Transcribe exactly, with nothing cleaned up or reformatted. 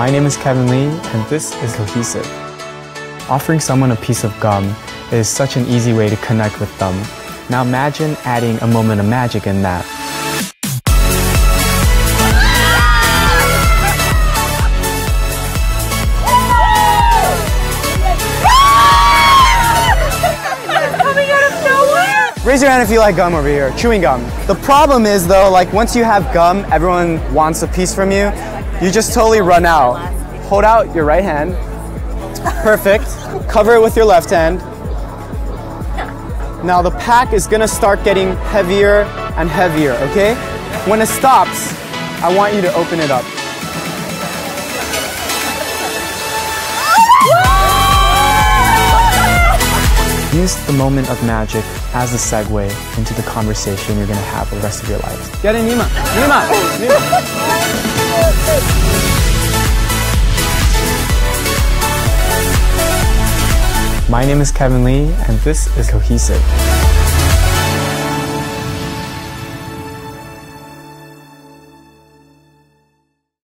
My name is Kevin Lee, and this is Cohesive. Offering someone a piece of gum is such an easy way to connect with them. Now imagine adding a moment of magic in that. Raise your hand if you like gum over here, chewing gum. The problem is though, like once you have gum, everyone wants a piece from you. You just totally run out. Hold out your right hand. Perfect. Cover it with your left hand. Now the pack is gonna start getting heavier and heavier, okay? When it stops, I want you to open it up. Use the moment of magic as a segue into the conversation you're gonna have for the rest of your life. Get in, Nima. Nima. Nima. My name is Kevin Lee, and this is Cohesive.